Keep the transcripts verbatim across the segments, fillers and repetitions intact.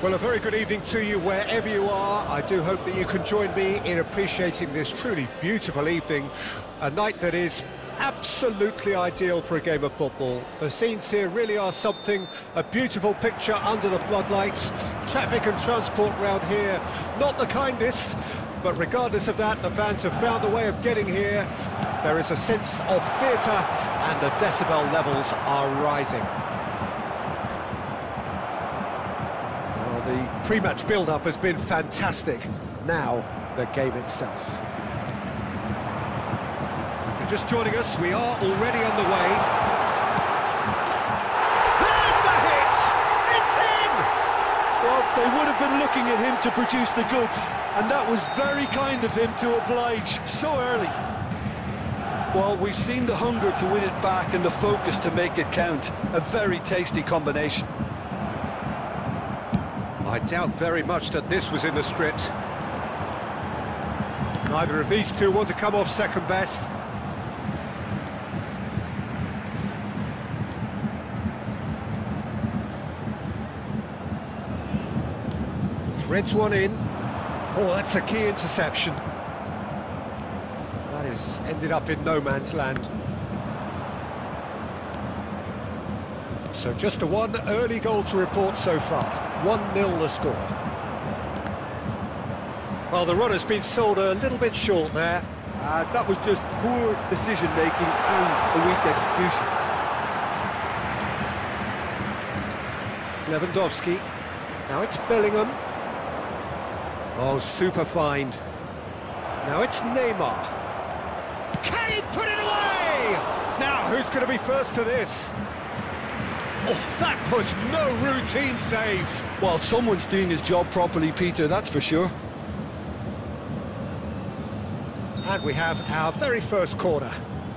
Well, a very good evening to you wherever you are. I do hope that you can join me in appreciating this truly beautiful evening, a night that is absolutely ideal for a game of football. The scenes here really are something, a beautiful picture under the floodlights. Traffic and transport round here, not the kindest, but regardless of that, the fans have found a way of getting here. There is a sense of theatre and the decibel levels are rising. The pre-match build-up has been fantastic. Now, the game itself. If you're just joining us, we are already underway. There's the hit! It's in! Well, they would have been looking at him to produce the goods, and that was very kind of him to oblige so early. Well, we've seen the hunger to win it back and the focus to make it count. A very tasty combination. I doubt very much that this was in the script. Neither of these two want to come off second best. Threads one in. Oh, that's a key interception. That has ended up in no man's land. So just a one early goal to report so far. one nil the score. Well, the run has been sold a little bit short there. Uh, that was just poor decision-making and a weak execution. Lewandowski. Now it's Bellingham. Oh, super find. Now it's Neymar. Can he put it away? Now, who's going to be first to this? Oh, that was no routine save. Well, someone's doing his job properly, Peter, that's for sure. And we have our very first corner.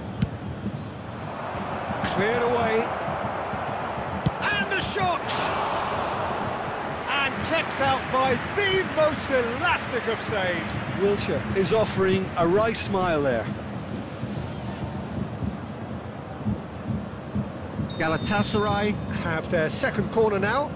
Cleared away. And the shot! And kept out by the most elastic of saves. Wilshere is offering a right smile there. Galatasaray have their second corner now.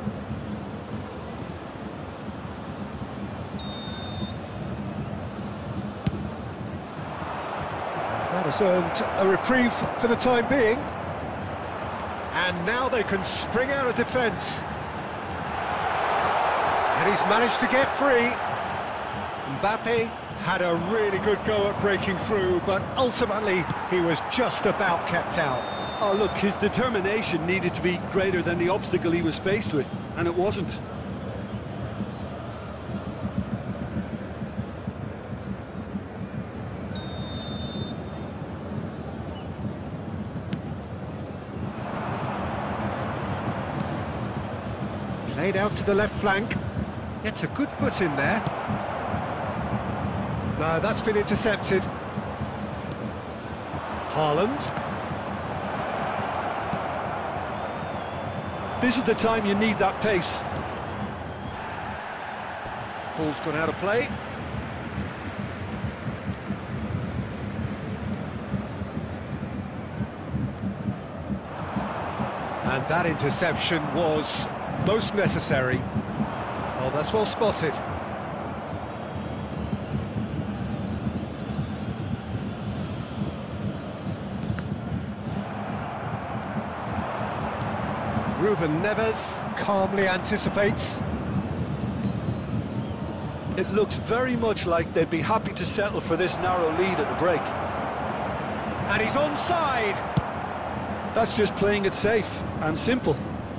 That has earned a reprieve for the time being. And now they can spring out of defence. And he's managed to get free. Mbappe had a really good go at breaking through, but ultimately he was just about kept out. Oh, look, his determination needed to be greater than the obstacle he was faced with, and it wasn't. Played out to the left flank. Gets a good foot in there. No, that's been intercepted. Haaland. This is the time you need that pace. Ball's gone out of play. And that interception was most necessary. Oh, that's well spotted. Ruben Neves calmly anticipates. It looks very much like they'd be happy to settle for this narrow lead at the break. And he's onside. That's just playing it safe and simple.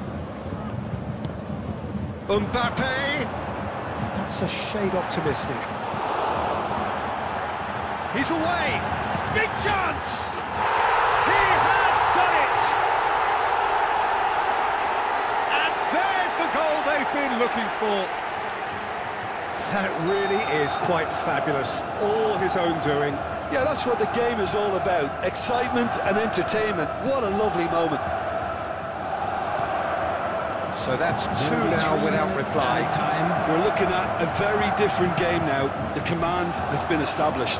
Mbappe. That's a shade optimistic. He's away. Big chance. He has done it. And there's the goal they've been looking for. That really is quite fabulous. All his own doing. Yeah, that's what the game is all about. Excitement and entertainment. What a lovely moment. So that's two now without reply. We're looking at a very different game now. The command has been established.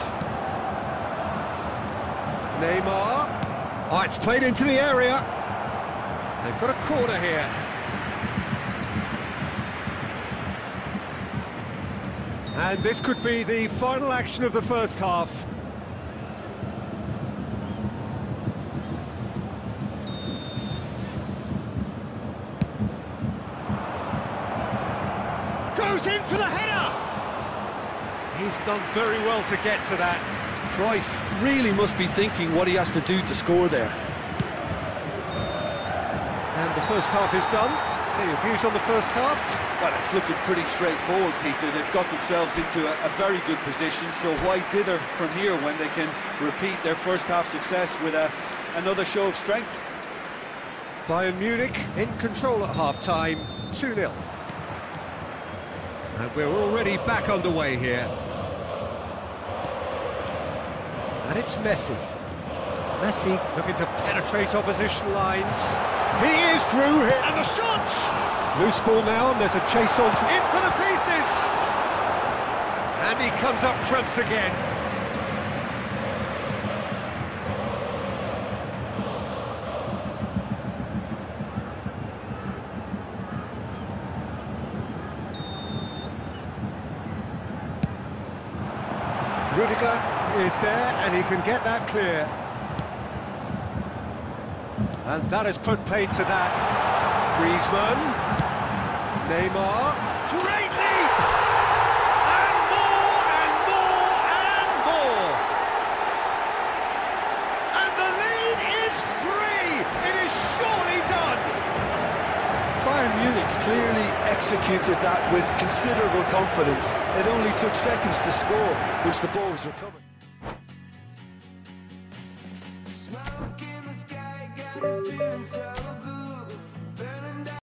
Neymar. Oh, it's played into the area. They've got a corner here. And this could be the final action of the first half. Goes in for the header! He's done very well to get to that. Cruyff really must be thinking what he has to do to score there. And the first half is done. So your views on the first half? Well, it's looking pretty straightforward, Peter. They've got themselves into a, a very good position, so why dither from here when they can repeat their first half success with a, another show of strength? Bayern Munich in control at half-time, two nil. And we're already back underway here. And it's Messi. Messi looking to penetrate opposition lines. He is through here, and the shot! Loose ball now, and there's a chase on. In for the pieces! And he comes up trumps again. Rudiger is there, and he can get that clear. And that has put paid to that. Griezmann. Neymar. Great leap! And more, and more, and more! And the lead is three! It is surely done! Bayern Munich clearly executed that with considerable confidence. It only took seconds to score, which the ball was recovered. Smoke in the sky, got a feeling so